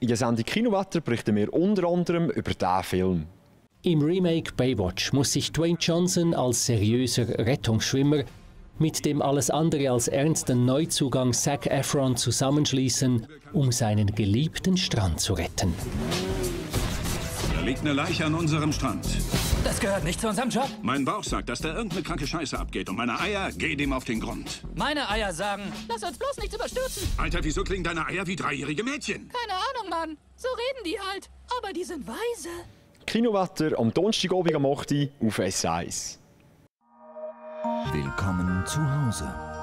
In der Sendung Kinowetter berichten wir unter anderem über diesen Film. Im Remake Baywatch muss sich Dwayne Johnson als seriöser Rettungsschwimmer mit dem alles andere als ernsten Neuzugang Zac Efron zusammenschließen, um seinen geliebten Strand zu retten. Da liegt eine Leiche an unserem Strand. Das gehört nicht zu unserem Job. Mein Bauch sagt, dass da irgendeine kranke Scheiße abgeht und meine Eier gehen ihm auf den Grund. Meine Eier sagen, lass uns bloß nichts überstürzen. Alter, wieso klingen deine Eier wie dreijährige Mädchen? Keine Ahnung, Mann. So reden die halt. Aber die sind weise. Kinowetter am Donnerstagabend am 8 Uhr auf S1. Willkommen zu Hause.